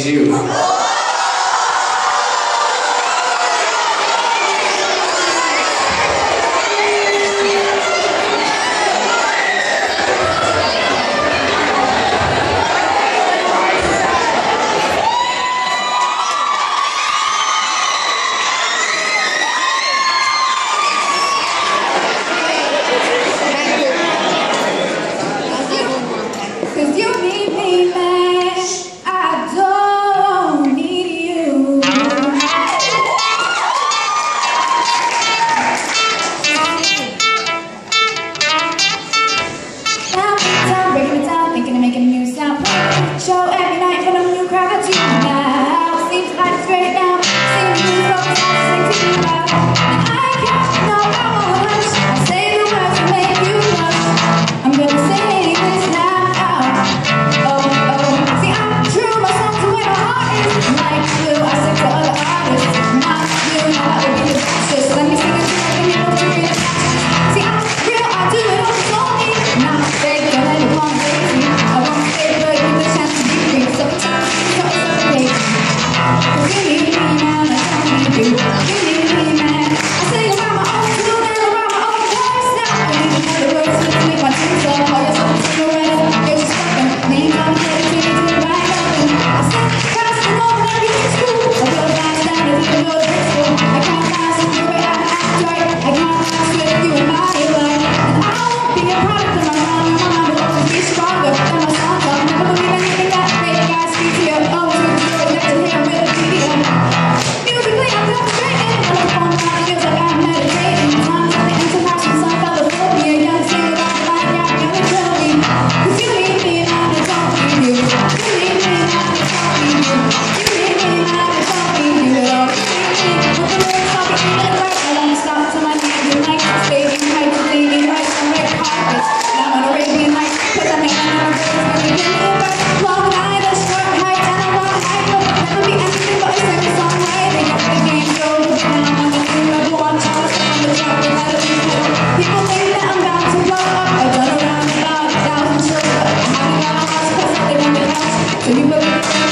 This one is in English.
you. Show every night when a new crowd got you now. Seems like it's great now. Seems you so fast, like to about. And I can't know I won't hush. I say the words to make you blush. I'm gonna say this now. Oh, oh. See, I'm true myself to where my heart is. Like you, I sing to other artists. Not you, now that would be just let me sing it to you, and you know, see, I'm real, I do it all slowly. Not fake, don't let it come crazy. I won't stay, but give the chance. So you